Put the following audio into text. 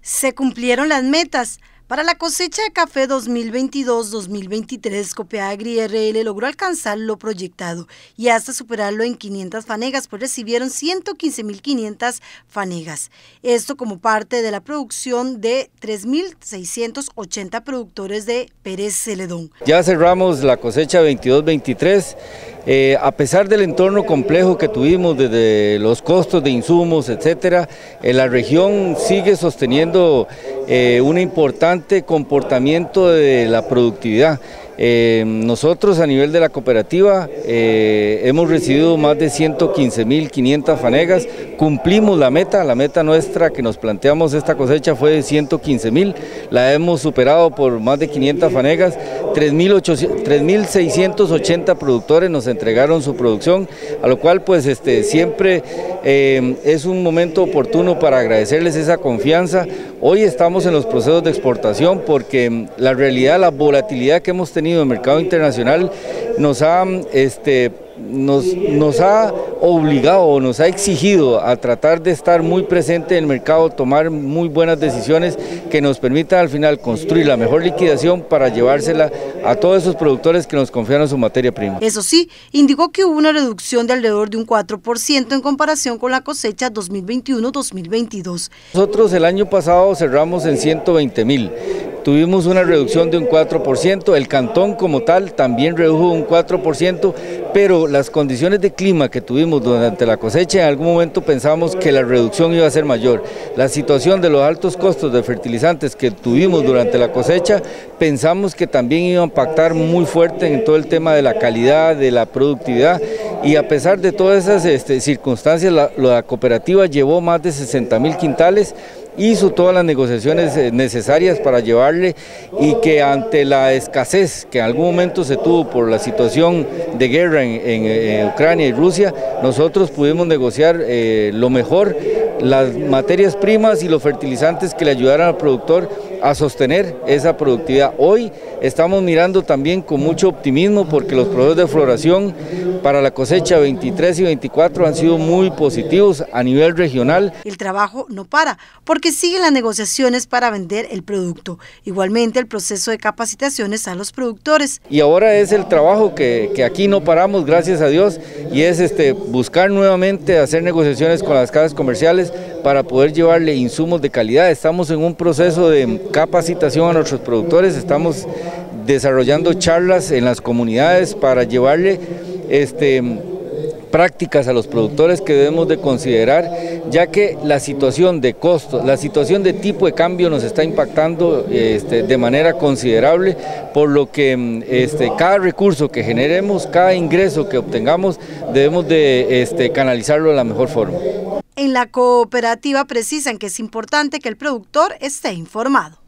Se cumplieron las metas. Para la cosecha de café 2022-2023, Copeagri RL logró alcanzar lo proyectado y hasta superarlo en 500 fanegas, pues recibieron 115.500 fanegas. Esto como parte de la producción de 3.680 productores de Pérez Celedón. Ya cerramos la cosecha 22-23. A pesar del entorno complejo que tuvimos desde los costos de insumos, etcétera, la región sigue sosteniendo un importante comportamiento de la productividad. Nosotros a nivel de la cooperativa hemos recibido más de 115.500 fanegas, cumplimos la meta nuestra que nos planteamos esta cosecha fue de 115.000, la hemos superado por más de 500 fanegas, 3.680 productores nos entregaron su producción, a lo cual pues siempre es un momento oportuno para agradecerles esa confianza. Hoy estamos en los procesos de exportación porque la realidad, la volatilidad que hemos tenido en el mercado internacional nos ha obligado o nos ha exigido a tratar de estar muy presente en el mercado, tomar muy buenas decisiones que nos permitan al final construir la mejor liquidación para llevársela a todos esos productores que nos confiaron su materia prima. Eso sí, indicó que hubo una reducción de alrededor de un 4% en comparación con la cosecha 2021-2022. Nosotros el año pasado cerramos en 120.000. Tuvimos una reducción de un 4%, el cantón como tal también redujo un 4%, pero las condiciones de clima que tuvimos durante la cosecha, en algún momento pensamos que la reducción iba a ser mayor. La situación de los altos costos de fertilizantes que tuvimos durante la cosecha, pensamos que también iba a impactar muy fuerte en todo el tema de la calidad, de la productividad, y a pesar de todas esas circunstancias, la cooperativa llevó más de 60.000 quintales, hizo todas las negociaciones necesarias para llevarle y que ante la escasez que en algún momento se tuvo por la situación de guerra en Ucrania y Rusia, nosotros pudimos negociar lo mejor, las materias primas y los fertilizantes que le ayudaran al productor a sostener esa productividad. Hoy estamos mirando también con mucho optimismo porque los procesos de floración para la cosecha 23 y 24 han sido muy positivos a nivel regional. El trabajo no para porque siguen las negociaciones para vender el producto. Igualmente el proceso de capacitaciones a los productores. Y ahora es el trabajo que aquí no paramos, gracias a Dios, y es buscar nuevamente hacer negociaciones con las casas comerciales para poder llevarle insumos de calidad. Estamos en un proceso de capacitación a nuestros productores, estamos desarrollando charlas en las comunidades para llevarle prácticas a los productores que debemos de considerar, ya que la situación de costos, la situación de tipo de cambio nos está impactando de manera considerable, por lo que cada recurso que generemos, cada ingreso que obtengamos, debemos de canalizarlo de la mejor forma. En la cooperativa precisan que es importante que el productor esté informado.